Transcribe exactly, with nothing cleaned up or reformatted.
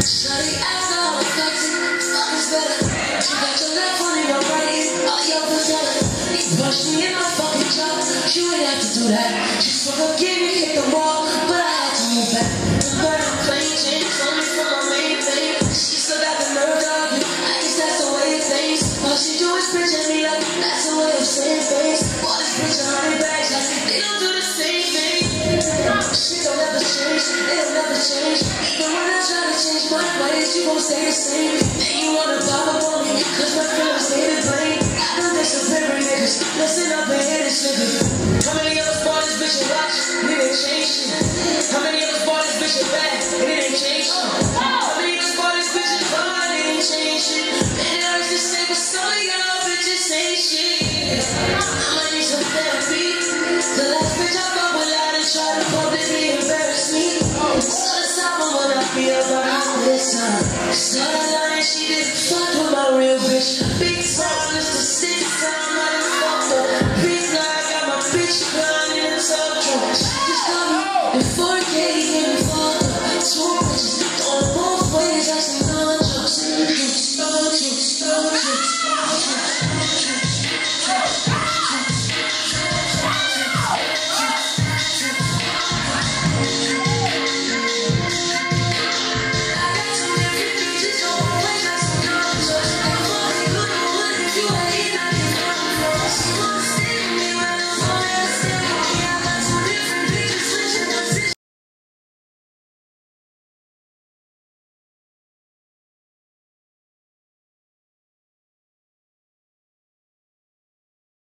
Shawty ass all affected, fuck is better. She got your left one in your right ear, all your pathetic. You punched me in my fucking jaw, she wouldn't have to do that. She swung up, gave me, hit the wall, but I had to move back. The burning plane changed on me for my main thing. She still got the nerve to argue, I guess that's the way of things. All she do is bitch at me like that's the way of saying things. Bought this bitch a hundred bags like they don't do the same thing. Shit don't ever change, they don't ever change. Even when I try to change my ways, you gon' stay the same. And you wanna pop up on me, cause my feelings stay to blame. I done this to very niggas, listen up and hear this nigga. How many of us bought this bitch a watch, and it ain't changed shit? How many of us bought this bitch a bag, and it ain't changed shit? How many of us bought this bitch a car, and it ain't changed shit? And it hurts to say, but some of y'all bitches ain't shit. I'ma need some therapy. The last bitch I fucked with lied and tried to publicly embarrass me. So let's stop her when I feel about this time. Started lying, she didn't fuck with my real bitch. Big time, it's the sixth time I done fucked her. Big lie, got my bitch crying in the tub trunk. She just got me in four K, getting fucked up. Two bitches.